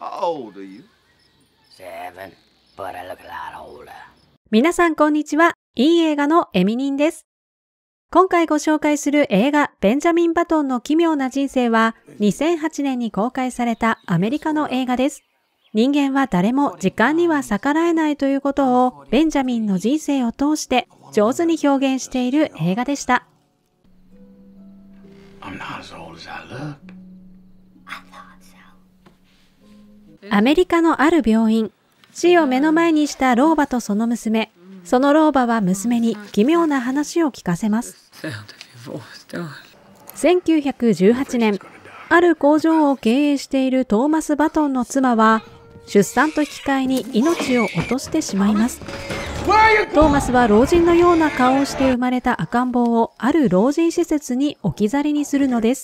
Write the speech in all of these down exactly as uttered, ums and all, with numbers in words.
皆さんこんにちは。いい映画のエミニンです。今回ご紹介する映画ベンジャミン・バトンの奇妙な人生はにせんはちねんに公開されたアメリカの映画です。人間は誰も時間には逆らえないということをベンジャミンの人生を通して上手に表現している映画でした。アメリカのある病院、死を目の前にした老婆とその娘、その老婆は娘に奇妙な話を聞かせます。せんきゅうひゃくじゅうはちねん、ある工場を経営しているトーマス・バトンの妻は、出産と引き換えに命を落としてしまいます。トーマスは老人のような顔をして生まれた赤ん坊をある老人施設に置き去りにするのです。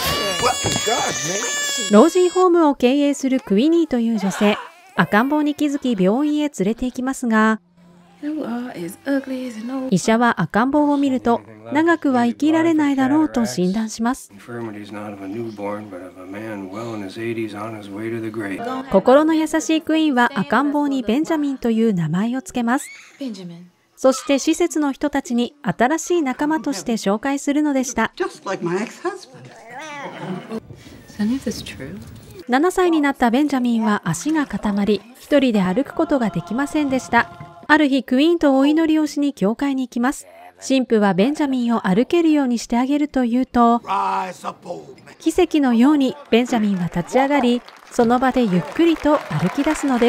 老人ホームを経営するクイニーという女性、赤ん坊に気づき病院へ連れて行きますが、医者は赤ん坊を見ると長くは生きられないだろうと診断します。心の優しいクイーンは赤ん坊にベンジャミンという名前をつけます。そして施設の人たちに新しい仲間として紹介するのでした。ななさいになったベンジャミンは足が固まり、一人で歩くことができませんでした。ある日、クイーンとお祈りをしに教会に行きます。神父はベンジャミンを歩けるようにしてあげると言うと、奇跡のようにベンジャミンは立ち上がり、その場でゆっくりと歩き出すのです。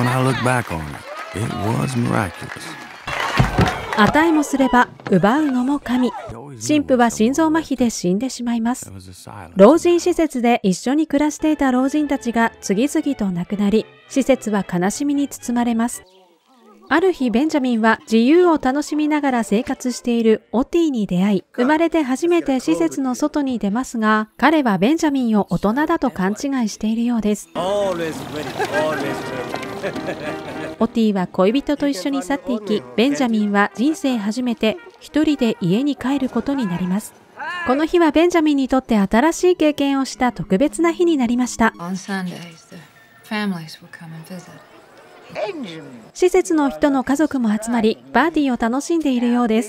値もすれば奪うのも神。神父は心臓麻痺で死んでしまいます。老人施設で一緒に暮らしていた老人たちが次々と亡くなり、施設は悲しみに包まれます。ある日、ベンジャミンは自由を楽しみながら生活しているオティに出会い、生まれて初めて施設の外に出ますが、彼はベンジャミンを大人だと勘違いしているようです。オティは恋人と一緒に去っていき、ベンジャミンは人生初めて一人で家に帰ることになります。この日はベンジャミンにとって新しい経験をした特別な日になりました。施設の人の家族も集まり、パーティーを楽しんでいるようです。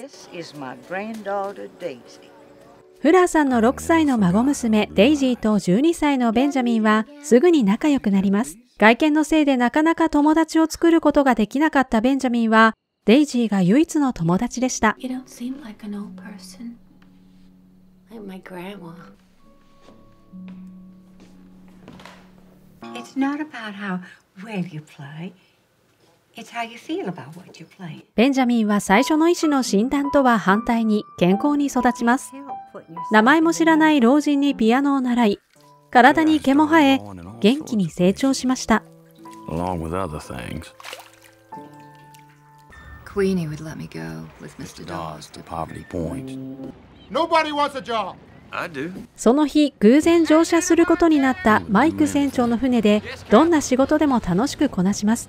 フラーさんのろくさいの孫娘デイジーとじゅうにさいのベンジャミンはすぐに仲良くなります。外見のせいでなかなか友達を作ることができなかったベンジャミンは、デイジーが唯一の友達でした。ベンジャミンは最初の医師の診断とは反対に健康に育ちます。名前も知らない老人にピアノを習い、体に毛も生え、元気に成長しました。その日、偶然乗車することになったマイク船長の船で、どんな仕事でも楽しくこなします。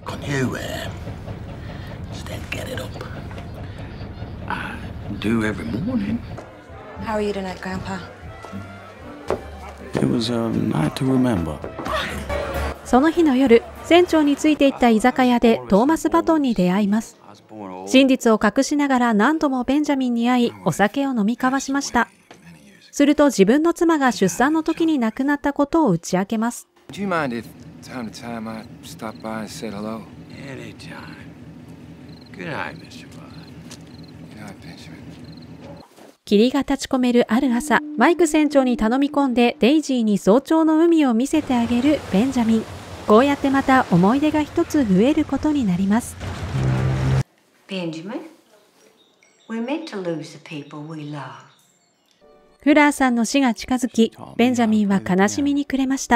その日の夜、船長についていった居酒屋でトーマス・バトンに出会います。真実を隠しながら何度もベンジャミンに会い、お酒を飲み交わしました。すると自分の妻が出産の時に亡くなったことを打ち明けます。霧が立ち込めるある朝、マイク船長に頼み込んでデイジーに早朝の海を見せてあげるベンジャミン。こうやってまた思い出が一つ増えることになります。フラーさんの死が近づき、ベンジャミンは悲しみに暮れました。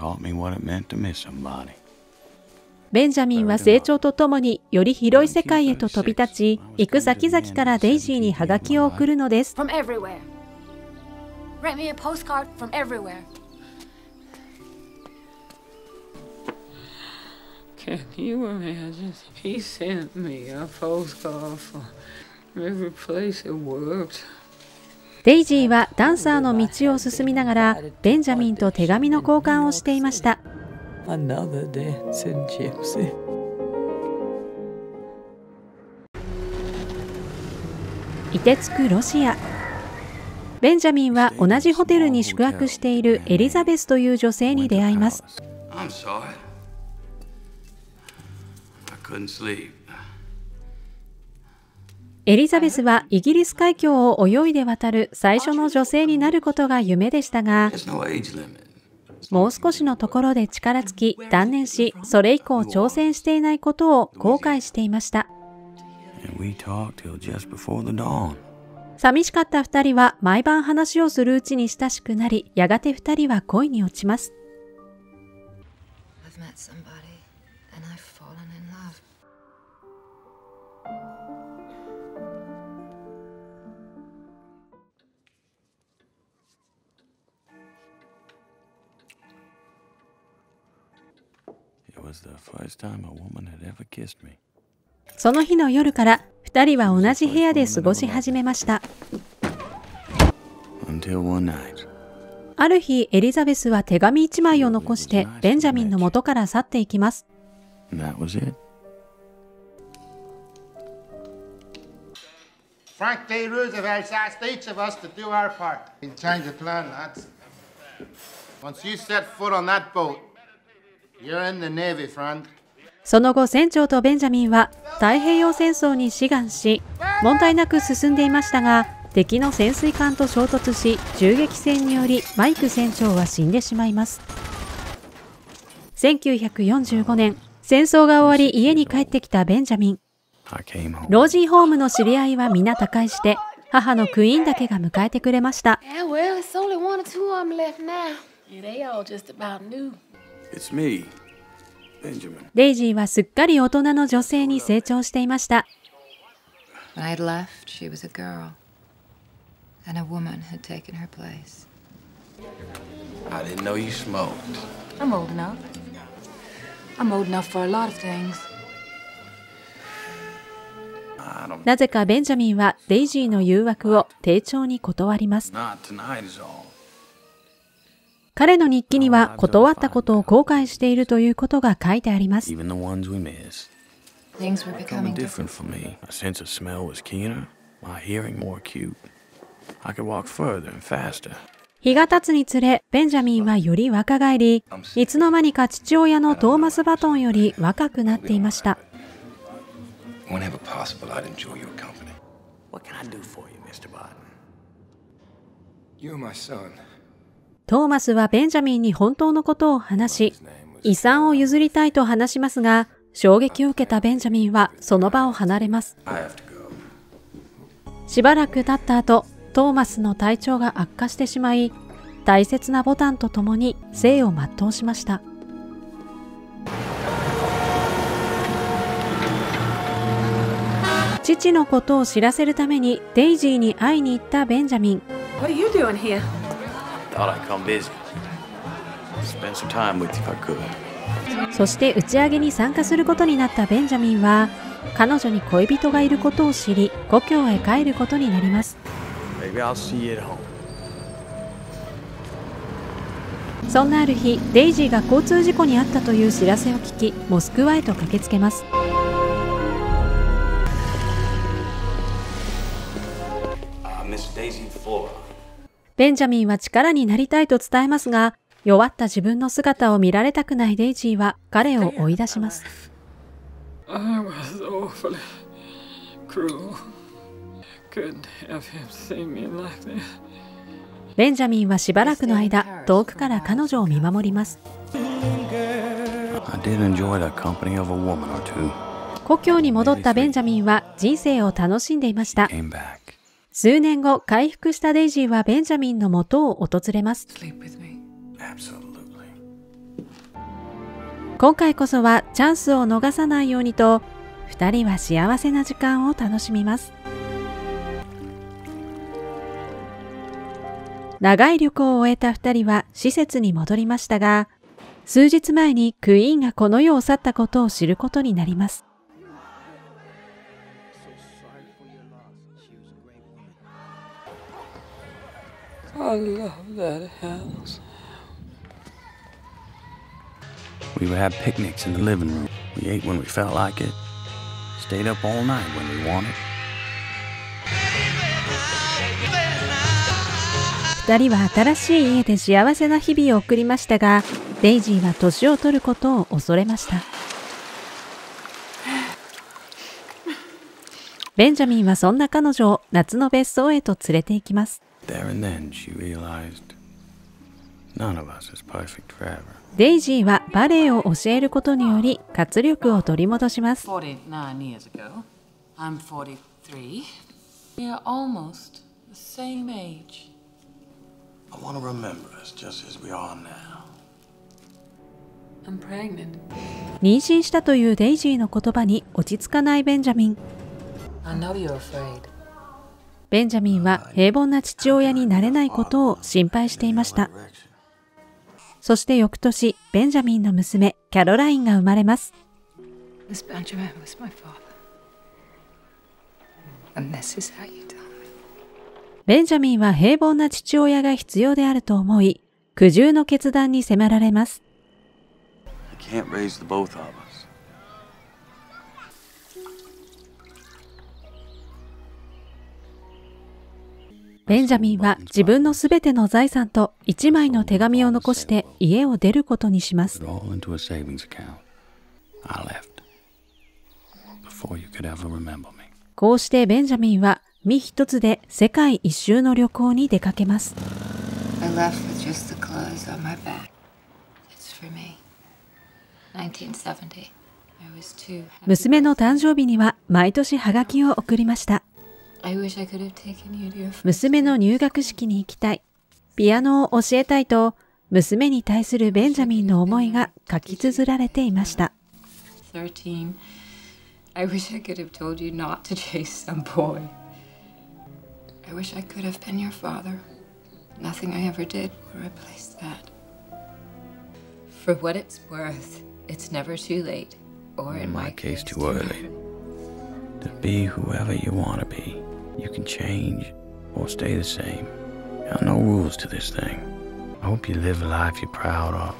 ベンジャミンは成長とともにより広い世界へと飛び立ち、行く先々からデイジーにハガキを送るのです。Can you imagine? He sent me a postcard from every place it worked. デイジーはダンサーの道を進みながらベンジャミンと手紙の交換をしていました。 Another dancing gypsy. 凍てつくロシア。ベンジャミンは同じホテルに宿泊しているエリザベスという女性に出会います。エリザベスはイギリス海峡を泳いで渡る最初の女性になることが夢でしたが、もう少しのところで力尽き断念し、それ以降挑戦していないことを後悔していました。寂しかった二人は毎晩話をするうちに親しくなり、やがて二人は恋に落ちます。その日の夜から二人は同じ部屋で過ごし始めました。ある日、エリザベスは手紙一枚を残してベンジャミンの元から去っていきます。その後、船長とベンジャミンは太平洋戦争に志願し、問題なく進んでいましたが、敵の潜水艦と衝突し、銃撃戦によりマイク船長は死んでしまいます。せんきゅうひゃくよんじゅうごねん、戦争が終わり家に帰ってきたベンジャミン。老人ホームの知り合いは皆他界して、母のクイーンだけが迎えてくれました。デイジーはすっかり大人の女性に成長していました。なぜかベンジャミンはデイジーの誘惑を丁重に断ります。彼の日記には断ったことを後悔しているということが書いてあります。日が経つにつれ、ベンジャミンはより若返り、いつの間にか父親のトーマス・バトンより若くなっていました。トーマスはベンジャミンに本当のことを話し、遺産を譲りたいと話しますが、衝撃を受けたベンジャミンはその場を離れます。しばらく経った後、トーマスの体調が悪化してしまい、大切なボタンとともに生を全うしました。父のことを知らせるためにデイジーに会いに行ったベンジャミン。そして打ち上げに参加することになったベンジャミンは、彼女に恋人がいることを知り、故郷へ帰ることになります。そんなある日、デイジーが交通事故に遭ったという知らせを聞き、モスクワへと駆けつけます。ベンジャミンは力になりたいと伝えますが、弱った自分の姿を見られたくないデイジーは彼を追い出します。ベンジャミンはしばらくの間、遠くから彼女を見守ります。故郷に戻ったベンジャミンは人生を楽しんでいました。数年後、回復したデイジーはベンジャミンの元を訪れます。今回こそはチャンスを逃さないようにと、二人は幸せな時間を楽しみます。長い旅行を終えた二人は施設に戻りましたが、数日前にクイーンがこの世を去ったことを知ることになります。 I love that house. We would have picnics in the living room. We ate when we felt like it. Stayed up all night when we wanted. 二人は新しい家で幸せな日々を送りましたが、デイジーは年を取ることを恐れました。ベンジャミンはそんな彼女を夏の別荘へと連れて行きます。 There and then she realized none of us is perfect forever. デイジーはバレエを教えることにより活力を取り戻します。 forty-nine years ago, I'm forty-three. We are almost the same age. I want to remember us just as we are now. I'm pregnant. 妊娠したというデイジーの言葉に落ち着かないベンジャミン。 I know you're afraid. ベンジャミンは平凡な父親になれないことを心配していました。そして翌年、ベンジャミンの娘、キャロラインが生まれます。 This Benjamin was my father. And this is how you tell me. ベンジャミンは平凡な父親が必要であると思い、苦渋の決断に迫られます。 I can't raise the both of us. ベンジャミンは自分のすべての財産と一枚の手紙を残して家を出ることにします。こうしてベンジャミンは身一つで世界一周の旅行に出かけます。娘の誕生日には毎年ハガキを送りました。娘の入学式に行きたい。ピアノを教えたいと、娘に対するベンジャミンの思いが書き綴られていました。 thirteen. I wish I could have told you not to chase some boy. I wish I could have been your father. Nothing I ever did will replace that. For what it's worth, it's never too late, or in my case, too early. To be whoever you want to be. You can change or stay the same. There are no rules to this thing. I hope you live a life you're proud of.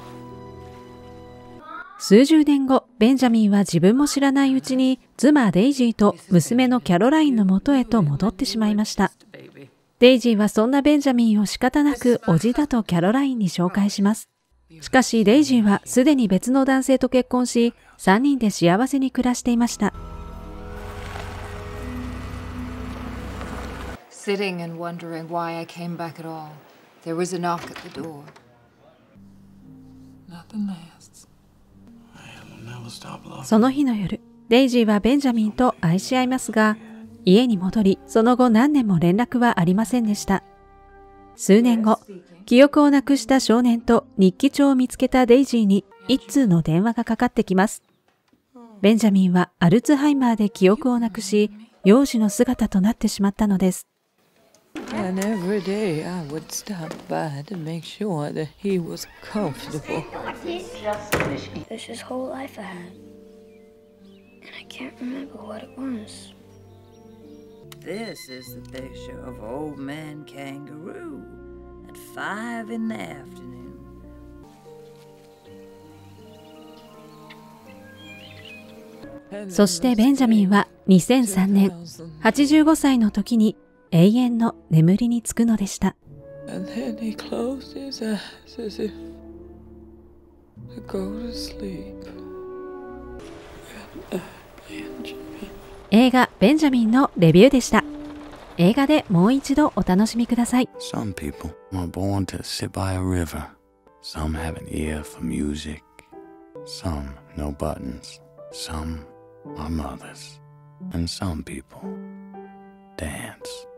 数十年後、ベンジャミンは自分も知らないうちに妻デイジーと娘のキャロラインの元へと戻ってしまいました。デイジーはそんなベンジャミンを仕方なく叔父だとキャロラインに紹介します。しかしデイジーはすでに別の男性と結婚し、さんにんで幸せに暮らしていました。 Sitting and wondering why I came back at all, there was a knock at the door. Nothing lasts. その日の夜、デイジーはベンジャミンと愛し合いますが、家に戻り、その後何年も連絡はありませんでした。数年後、記憶をなくした少年と日記帳を見つけたデイジーに一通の電話がかかってきます。ベンジャミンはアルツハイマーで記憶をなくし、幼児の姿となってしまったのです。 And every day I would stop by to make sure that he was comfortable. This is whole life I had. And I can't remember what it was. This is the picture of Old Man Kangaroo at five in the afternoon. そしてベンジャミンはにせんさんねん、はちじゅうごさいの時に永遠の眠りにつくのでした。 And then he closed his eyes as if to go to sleep. Benjamin. 映画ベンジャミンのレビューでした。映画でもう一度お楽しみください。 Some people are born to sit by a river. Some have an ear for music. Some know buttons. Some are mothers. And some people dance.